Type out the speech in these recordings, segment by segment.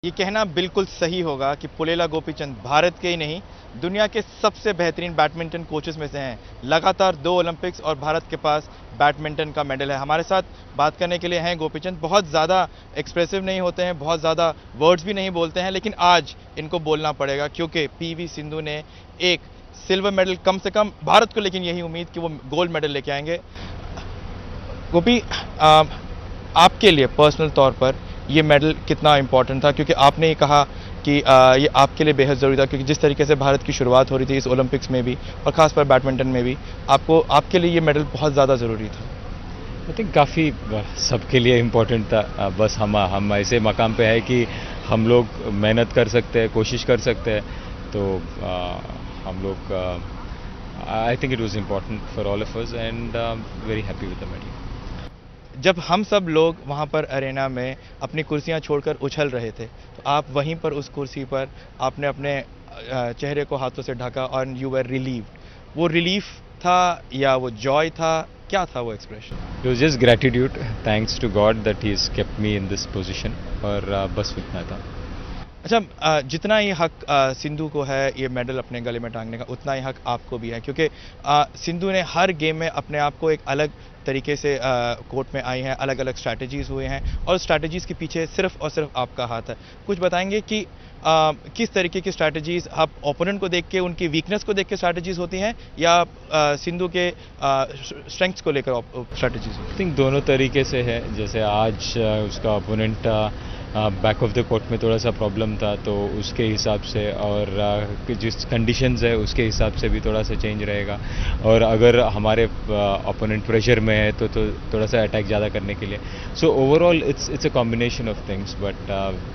ये कहना बिल्कुल सही होगा कि पुलेला गोपीचंद भारत के ही नहीं, दुनिया के सबसे बेहतरीन बैडमिंटन कोचेस में से हैं। लगातार 2 ओलंपिक्स और भारत के पास बैडमिंटन का मेडल है। हमारे साथ बात करने के लिए हैं गोपीचंद। बहुत ज़्यादा एक्सप्रेसिव नहीं होते हैं, बहुत ज़्यादा वर्ड्स भी नहीं बोलते हैं, लेकिन आज इनको बोलना पड़ेगा क्योंकि PV सिंधु ने एक सिल्वर मेडल, कम से कम भारत को लेकिन यही उम्मीद कि वो गोल्ड मेडल लेके आएंगे। गोपी, आपके लिए पर्सनल तौर पर ये मेडल कितना इंपॉर्टेंट था? क्योंकि आपने ये कहा कि ये आपके लिए बेहद ज़रूरी था, क्योंकि जिस तरीके से भारत की शुरुआत हो रही थी इस ओलंपिक्स में भी और ख़ासकर बैडमिंटन में भी, आपके लिए ये मेडल बहुत ज़्यादा ज़रूरी था। आई थिंक काफ़ी सबके लिए इम्पोर्टेंट था। बस हम ऐसे मकाम पे है कि हम लोग मेहनत कर सकते हैं, कोशिश कर सकते हैं, तो हम लोग I think it was important for all of us and very happy with the medal. जब हम सब लोग वहाँ पर अरेना में अपनी कुर्सियाँ छोड़कर उछल रहे थे, तो आप वहीं पर उस कुर्सी पर आपने अपने चेहरे को हाथों से ढका और यू वर रिलीव्ड। वो रिलीफ था या वो जॉय था? क्या था वो expression? It was just gratitude, thanks to God that he has kept me in this position, और बस इतना था। अच्छा, जितना ही हक सिंधु को है ये मेडल अपने गले में टांगने का, उतना ही हक आपको भी है, क्योंकि सिंधु ने हर गेम में अपने आप को एक अलग तरीके से कोर्ट में आई हैं, अलग अलग स्ट्रैटेजीज़ हुए हैं और स्ट्रैटेजीज़ के पीछे सिर्फ और सिर्फ आपका हाथ है। कुछ बताएंगे कि किस तरीके की स्ट्रैटेजीज़ आप ओपोनेंट को देख के, उनकी वीकनेस को देख के स्ट्रैटेजीज़ होती हैं, या सिंधु के स्ट्रेंथ्स को लेकर स्ट्रैटेजीज़? आई थिंक दोनों तरीके से है। जैसे आज उसका opponent back of the court में थोड़ा सा प्रॉब्लम था, तो उसके हिसाब से और जिस कंडीशंस है उसके हिसाब से भी थोड़ा सा चेंज रहेगा। और अगर हमारे ओपोनेंट प्रेशर में है तो थोड़ा सा अटैक ज़्यादा करने के लिए। So overall it's a combination of things, but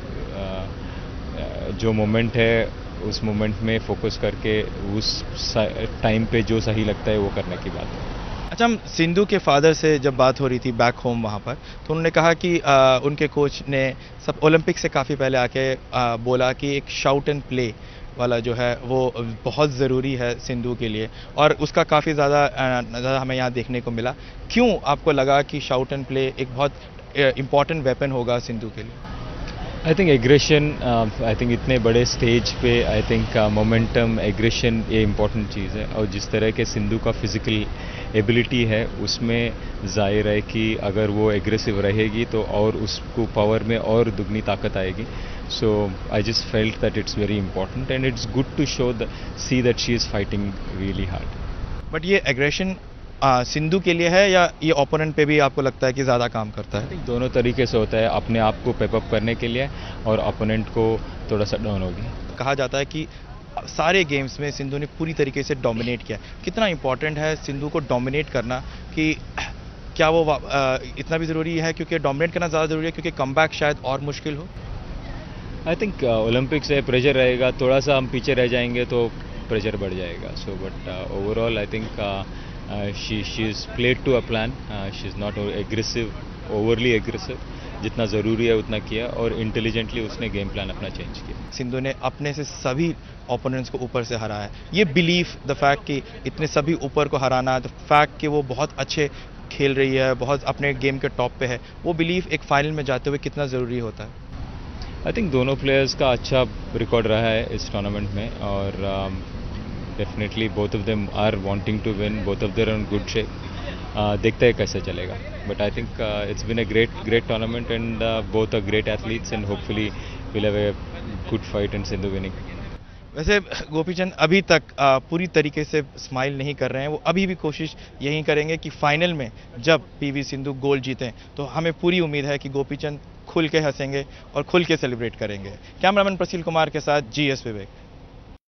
जो मोमेंट है उस मोमेंट में फोकस करके उस टाइम पे जो सही लगता है वो करने की बात है। अच्छा, हम सिंधु के फादर से जब बात हो रही थी बैक होम वहाँ पर, तो उन्होंने कहा कि उनके कोच ने सब ओलंपिक से काफ़ी पहले आके बोला कि एक शाउट एंड प्ले वाला जो है वो बहुत ज़रूरी है सिंधु के लिए, और उसका काफ़ी ज़्यादा हमें यहाँ देखने को मिला। क्यों आपको लगा कि शाउट एंड प्ले एक बहुत इम्पॉर्टेंट वेपन होगा सिंधु के लिए? I think aggression, I think इतने बड़े स्टेज पे आई थिंक मोमेंटम, एग्रेशन ये इम्पॉर्टेंट चीज़ है। और जिस तरह के सिंधु का फिजिकल एबिलिटी है उसमें जाहिर है कि अगर वो एग्रेसिव रहेगी तो और उसको पावर में और दुगनी ताकत आएगी। So I just felt that it's very important and it's good to show see that she is fighting really hard. But ये एग्रेशन सिंधु के लिए है या ये ओपोनेंट पे भी आपको लगता है कि ज़्यादा काम करता है? दोनों तरीके से होता है, अपने आप को पेपअप करने के लिए और ओपोनेंट को थोड़ा सा डाउन होगी। कहा जाता है कि सारे गेम्स में सिंधु ने पूरी तरीके से डोमिनेट किया। कितना इंपॉर्टेंट है सिंधु को डोमिनेट करना? कि क्या वो इतना भी ज़रूरी है, क्योंकि डोमिनेट करना ज़्यादा ज़रूरी है क्योंकि कमबैक शायद और मुश्किल हो? आई थिंक ओलंपिक्स है, प्रेशर रहेगा, थोड़ा सा हम पीछे रह जाएंगे तो प्रेशर बढ़ जाएगा। So but overall I think she is played to a plan. She is not aggressive, overly aggressive. जितना ज़रूरी है उतना किया और इंटेलिजेंटली उसने गेम प्लान अपना चेंज किया। सिंधु ने अपने से सभी ओपोनेंट्स को ऊपर से हराया है। ये बिलीफ, द फैक्ट कि इतने सभी ऊपर को हराना, द फैक्ट कि वो बहुत अच्छे खेल रही है, बहुत अपने गेम के टॉप पे है, वो बिलीफ एक फाइनल में जाते हुए कितना ज़रूरी होता है? आई थिंक दोनों प्लेयर्स का अच्छा रिकॉर्ड रहा है इस टूर्नामेंट में, और definitely both of them are wanting to win, both of them are in good shape. देखते हैं कैसे चलेगा, but I think it's been a great tournament and both are great athletes and hopefully we'll have a good fight and Sindhu winning. वैसे गोपीचंद अभी तक पूरी तरीके से स्माइल नहीं कर रहे हैं। वो अभी भी कोशिश यही करेंगे कि फाइनल में जब PV सिंधु गोल्ड जीतें तो हमें पूरी उम्मीद है कि गोपीचंद खुल के हंसेंगे और खुल के सेलिब्रेट करेंगे। कैमरामैन प्रसील कुमार के साथ GS विवेक।